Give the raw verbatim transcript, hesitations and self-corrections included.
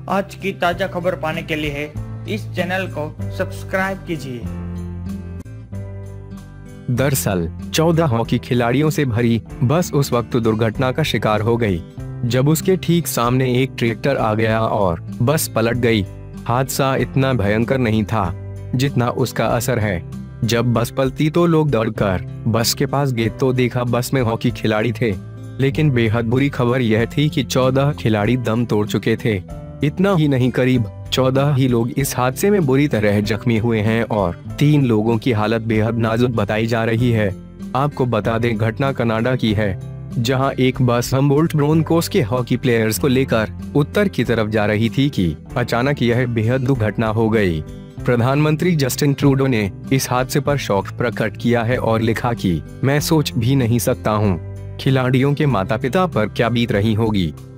आज की ताजा खबर पाने के लिए इस चैनल को सब्सक्राइब कीजिए। दरअसल चौदह हॉकी खिलाड़ियों से भरी बस उस वक्त दुर्घटना का शिकार हो गई जब उसके ठीक सामने एक ट्रैक्टर आ गया और बस पलट गई। हादसा इतना भयंकर नहीं था जितना उसका असर है। जब बस पलटी तो लोग दौड़कर बस के पास गए तो देखा बस में हॉकी खिलाड़ी थे, लेकिन बेहद बुरी खबर यह थी कि चौदह खिलाड़ी दम तोड़ चुके थे। इतना ही नहीं, करीब चौदह ही लोग इस हादसे में बुरी तरह जख्मी हुए हैं और तीन लोगों की हालत बेहद नाजुक बताई जा रही है। आपको बता दें, घटना कनाडा की है, जहां एक बस हम्बोल्ट ब्रोंकोस के हॉकी प्लेयर्स को लेकर उत्तर की तरफ जा रही थी कि अचानक यह बेहद दुर्घटना हो गई। प्रधानमंत्री जस्टिन ट्रूडो ने इस हादसे पर शोक प्रकट किया है और लिखा कि मैं सोच भी नहीं सकता हूं खिलाड़ियों के माता पिता पर क्या बीत रही होगी।